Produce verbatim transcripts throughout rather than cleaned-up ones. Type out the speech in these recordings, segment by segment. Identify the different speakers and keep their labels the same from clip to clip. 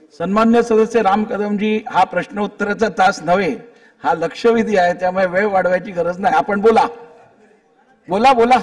Speaker 1: सन्मान्य सदस्य राम कदमजी, हा प्रश्न उत्तराचा तास नव्हे, हा लक्षवेधी आहे, त्यामुळे वेळ वाढवायची गरज नाही. आपण बोला बोला बोला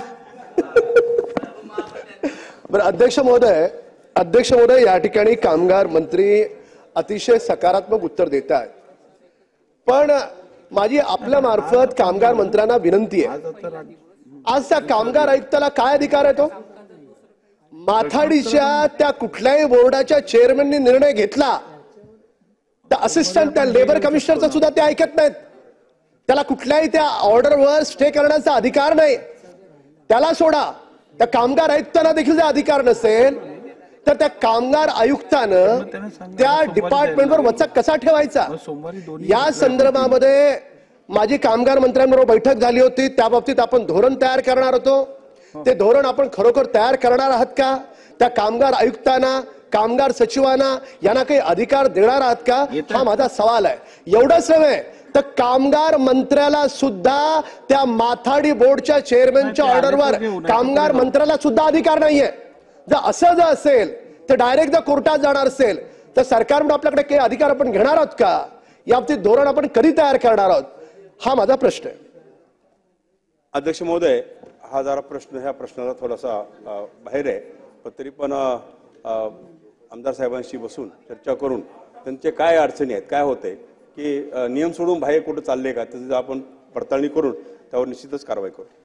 Speaker 2: बरं अध्यक्ष महोदय अध्यक्ष महोदय या ठिकाणी कामगार मंत्री अतिशय सकारात्मक उत्तर देत आहेत. पण माझी आपल्या मार्फत कामगार मंत्र्यांना विनंती आहे, आज त्या कामगार आयुक्ताला काय अधिकार आहे? तो माथाडीच्या त्या कुठल्याही बोर्डाच्या चेअरमननी निर्णय घेतला तर असिस्टंट त्या लेबर कमिशनरचा सुद्धा ते ऐकत नाहीत. त्याला कुठल्याही त्या ऑर्डरवर स्टे करण्याचा अधिकार नाही. त्याला सोडा, त्या कामगार आयुक्तांना देखील जर अधिकार नसेल तर त्या कामगार आयुक्तानं त्या डिपार्टमेंटवर वचक कसा ठेवायचा? या संदर्भामध्ये माझी कामगार मंत्र्यांबरोबर बैठक झाली होती. त्या बाबतीत आपण धोरण तयार करणार होतो. ते धोरण आपण खरोखर तयार करणार आहात का? त्या कामगार आयुक्तांना, कामगार सचिवांना यांना काही अधिकार देणार आहात का? हा माझा सवाल आहे. एवढंच नव्हे तर कामगार मंत्र्याला सुद्धा त्या माथाडी बोर्डच्या चेअरमनच्या ऑर्डरवर कामगार मंत्र्याला सुद्धा अधिकार नाहीये. जर असं जर असेल तर डायरेक्ट जर कोर्टात जाणार असेल तर सरकारकडून आपल्याकडे काही अधिकार आपण घेणार आहोत का? या बाबतीत धोरण आपण कधी तयार करणार आहोत? हा माझा प्रश्न आहे.
Speaker 3: अध्यक्ष महोदय, हा जरा प्रश्न ह्या प्रश्नाला थोडासा बाहेर आहे, पण तरी पण आमदार साहेबांशी बसून चर्चा करून त्यांचे काय अडचणी आहेत, काय होते की नियम सोडून बाहेर कुठे चालले का, त्याची आपण पडताळणी करून त्यावर निश्चितच कारवाई करू.